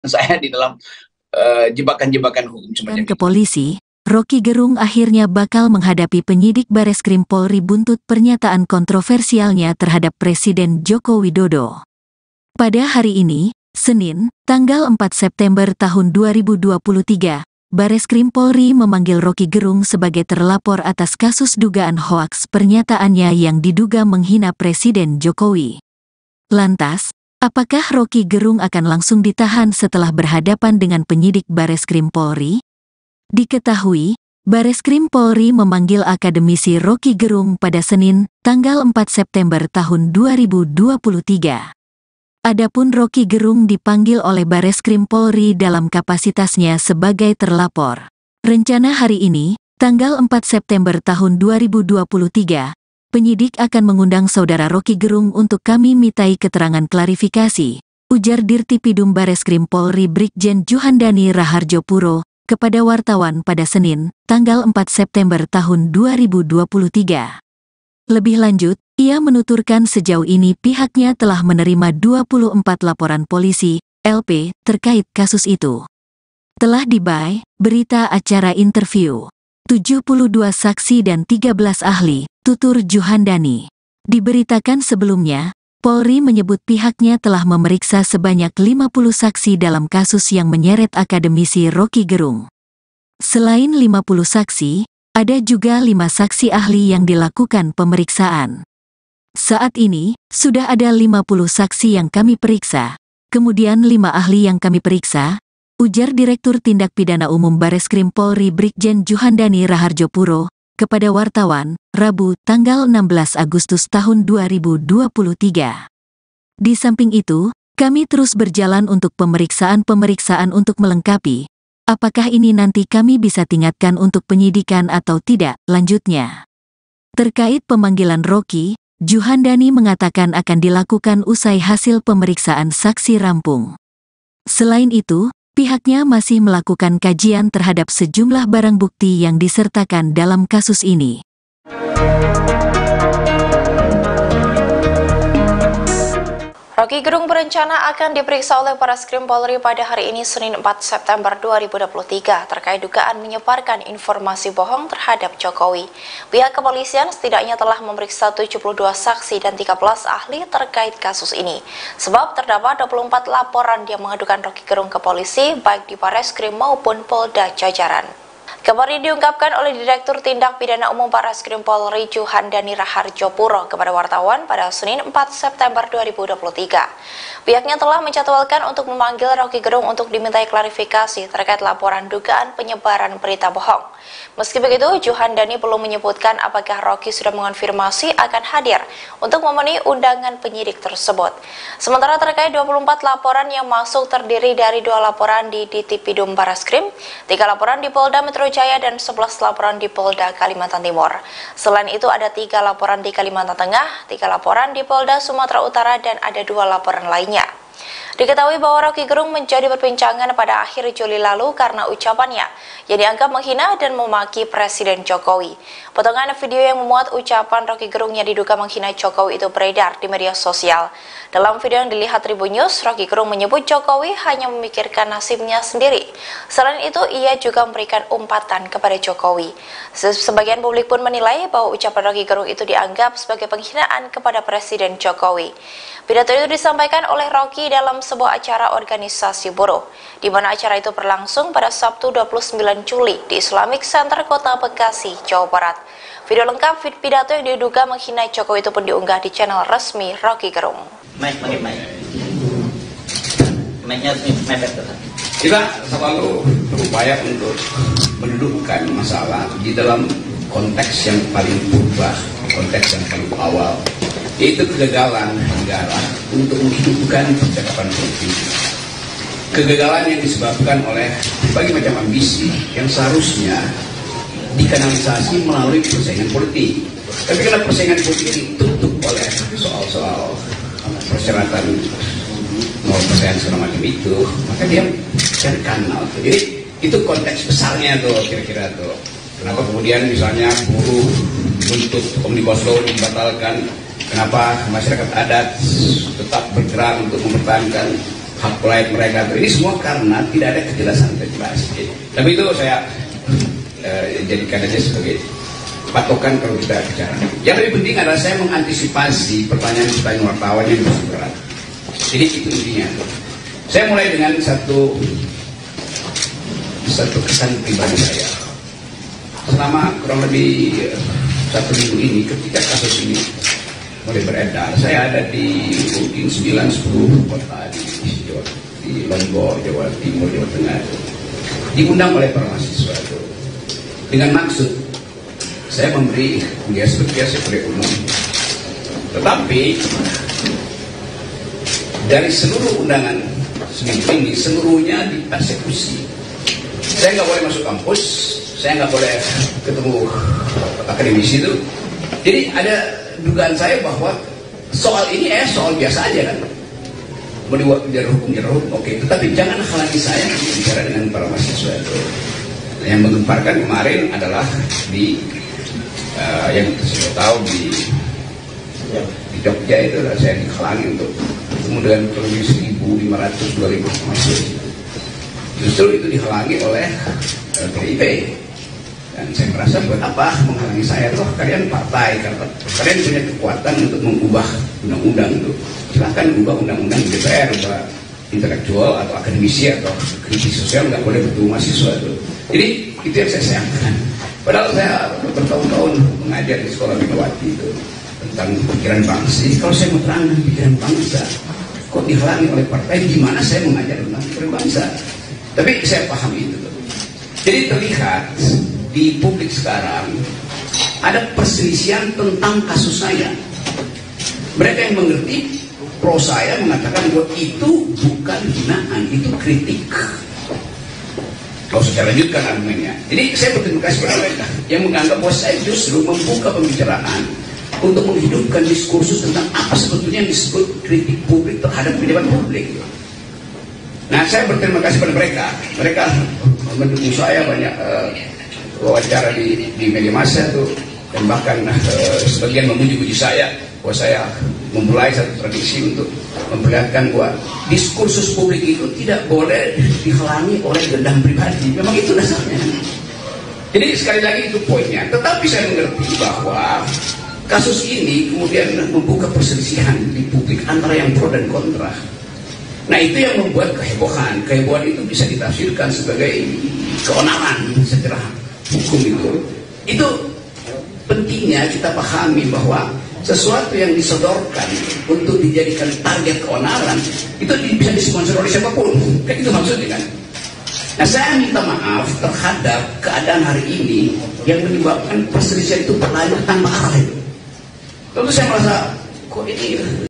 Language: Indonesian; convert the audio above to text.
saya di dalam jebakan-jebakan hukum semacam ke polisi, Rocky Gerung akhirnya bakal menghadapi penyidik Bareskrim Polri buntut pernyataan kontroversialnya terhadap Presiden Joko Widodo. Pada hari ini, Senin, tanggal 4 September tahun 2023, Bareskrim Polri memanggil Rocky Gerung sebagai terlapor atas kasus dugaan hoaks pernyataannya yang diduga menghina Presiden Jokowi. Lantas, apakah Rocky Gerung akan langsung ditahan setelah berhadapan dengan penyidik Bareskrim Polri? Diketahui, Bareskrim Polri memanggil akademisi Rocky Gerung pada Senin, tanggal 4 September tahun 2023. Adapun Rocky Gerung dipanggil oleh Bareskrim Polri dalam kapasitasnya sebagai terlapor. Rencana hari ini, tanggal 4 September tahun 2023, penyidik akan mengundang saudara Rocky Gerung untuk kami mintai keterangan klarifikasi, ujar Dirtipidum Bareskrim Polri Brigjen Juhandani Raharjopuro kepada wartawan pada Senin, tanggal 4 September tahun 2023. Lebih lanjut, ia menuturkan sejauh ini pihaknya telah menerima 24 laporan polisi, LP, terkait kasus itu. Telah dibuy, berita acara interview, 72 saksi dan 13 ahli, tutur Juhandani. Diberitakan sebelumnya, Polri menyebut pihaknya telah memeriksa sebanyak 50 saksi dalam kasus yang menyeret akademisi Rocky Gerung. Selain 50 saksi, ada juga 5 saksi ahli yang dilakukan pemeriksaan. Saat ini, sudah ada 50 saksi yang kami periksa, kemudian 5 ahli yang kami periksa, ujar Direktur Tindak Pidana Umum Bareskrim Polri Brigjen Juhandani Raharjopuro kepada wartawan, Rabu, tanggal 16 Agustus tahun 2023. Di samping itu, kami terus berjalan untuk pemeriksaan-pemeriksaan untuk melengkapi apakah ini nanti kami bisa tingkatkan untuk penyidikan atau tidak, lanjutnya. Terkait pemanggilan Rocky, Juhandani mengatakan akan dilakukan usai hasil pemeriksaan saksi rampung. Selain itu, pihaknya masih melakukan kajian terhadap sejumlah barang bukti yang disertakan dalam kasus ini. Rocky Gerung berencana akan diperiksa oleh Bareskrim Polri pada hari ini Senin 4 September 2023 terkait dugaan menyebarkan informasi bohong terhadap Jokowi. Pihak kepolisian setidaknya telah memeriksa 72 saksi dan 13 ahli terkait kasus ini. Sebab terdapat 24 laporan yang mengadukan Rocky Gerung ke polisi baik di Bareskrim maupun Polda jajaran. Kabar ini diungkapkan oleh Direktur Tindak Pidana Umum Bareskrim Polri Juhandani Raharjopuro kepada wartawan pada Senin 4 September 2023. Pihaknya telah menjadwalkan untuk memanggil Rocky Gerung untuk dimintai klarifikasi terkait laporan dugaan penyebaran berita bohong. Meski begitu, Juhandani belum menyebutkan apakah Rocky sudah mengonfirmasi akan hadir untuk memenuhi undangan penyidik tersebut. Sementara terkait 24 laporan yang masuk terdiri dari 2 laporan di Dirtipidum Bareskrim, 3 laporan di Polda Metro Jaya dan 11 laporan di Polda Kalimantan Timur. Selain itu ada 3 laporan di Kalimantan Tengah, 3 laporan di Polda Sumatera Utara dan ada 2 laporan lainnya. Diketahui bahwa Rocky Gerung menjadi perbincangan pada akhir Juli lalu karena ucapannya yang dianggap menghina dan memaki Presiden Jokowi. Potongan video yang memuat ucapan Rocky Gerung yang diduga menghina Jokowi itu beredar di media sosial. Dalam video yang dilihat Tribun News, Rocky Gerung menyebut Jokowi hanya memikirkan nasibnya sendiri. Selain itu, ia juga memberikan umpatan kepada Jokowi. Sebagian publik pun menilai bahwa ucapan Rocky Gerung itu dianggap sebagai penghinaan kepada Presiden Jokowi. Pidato itu disampaikan oleh Rocky dalam sebuah acara organisasi buruh, di mana acara itu berlangsung pada Sabtu 29 Juli di Islamic Center Kota Bekasi, Jawa Barat. Video lengkap pidato yang diduga menghina Jokowi itu pun diunggah di channel resmi Rocky Gerung. Kita selalu berupaya untuk mendudukkan masalah di dalam konteks yang paling purba, konteks yang paling awal, yaitu kegagalan negara untuk menghidupkan percakapan politik. Kegagalan yang disebabkan oleh berbagai macam ambisi yang seharusnya dikanalisasi melalui persaingan politik. Tapi karena persaingan politik ditutup oleh soal-soal persyaratan nomor persaingan segala macam itu, maka dia cari kanal. Jadi itu konteks besarnya tuh kira-kira tuh. Kenapa kemudian misalnya buruh untuk Omnibus Law dibatalkan? Kenapa masyarakat adat tetap bergerak untuk mempertahankan hak layak mereka. Ini semua karena tidak ada kejelasan regulasi. Tapi itu saya jadikan aja sebagai patokan kalau kita bicara. Yang lebih penting adalah saya mengantisipasi pertanyaan-pertanyaan wartawan yang lebih berat. Jadi itu intinya. Saya mulai dengan satu kesan pribadi saya. Selama kurang lebih 1 minggu ini, ketika kasus ini mulai beredar, saya ada di mungkin 9-10 kota di Lombok, Jawa Timur, Jawa Tengah, diundang oleh para mahasiswa itu dengan maksud saya memberi bias umum. Tetapi dari seluruh undangan seminggu ini, seluruhnya dipersekusi. Saya nggak boleh masuk kampus, saya nggak boleh ketemu akademisi itu. Jadi ada dugaan saya bahwa soal ini soal biasa aja kan. Mau dibiar hukum, oke. Tetapi jangan halangi saya bicara dengan para mahasiswa itu. Yang menggemparkan kemarin adalah di yang saya tahu di Jogja itu saya dihalangi untuk ketemu dengan lebih 1.500-2.000 mahasiswa. Justru itu dihalangi oleh PDIP. Dan saya merasa buat apa menghalangi saya? Toh kalian partai, karena kalian punya kekuatan untuk mengubah undang-undang itu. Silahkan ubah undang-undang di DPR, ubah intelektual atau akademisi atau kritis sosial, nggak boleh bertemu mahasiswa itu. Jadi itu yang saya sayangkan. Padahal saya bertahun-tahun mengajar di sekolah Megawati itu tentang pikiran bangsa. Kalau saya mau terangkan pikiran bangsa, kok dihalangi oleh partai? Gimana saya mengajar tentang pikiran bangsa? Tapi saya paham itu. Jadi terlihat di publik sekarang ada perselisihan tentang kasus saya. Mereka yang mengerti pro saya mengatakan bahwa itu bukan hinaan, itu kritik. Kalau saya lanjutkan argumennya. Jadi saya berterima kasih kepada mereka yang menganggap bahwa saya justru membuka pembicaraan untuk menghidupkan diskursus tentang apa sebetulnya yang disebut kritik publik terhadap pejabat publik. Nah, saya berterima kasih pada mereka. Mereka mendukung saya banyak wawancara di media massa tuh, dan bahkan sebagian memuji-muji saya bahwa saya memulai satu tradisi untuk memperlihatkan bahwa diskursus publik itu tidak boleh dihalangi oleh dendam pribadi. Memang itu dasarnya. Jadi sekali lagi itu poinnya. Tetapi saya mengerti bahwa kasus ini kemudian membuka perselisihan di publik antara yang pro dan kontra. Nah, itu yang membuat kehebohan. Kehebohan itu bisa ditafsirkan sebagai keonaran secara hukum itu. Itu pentingnya kita pahami bahwa sesuatu yang disodorkan untuk dijadikan target keonaran itu bisa disponsor oleh siapapun. Kan itu maksudnya kan. Nah, saya minta maaf terhadap keadaan hari ini yang menyebabkan perselisihan itu berlanjut tanpa arah itu. Tentu saya merasa kok ini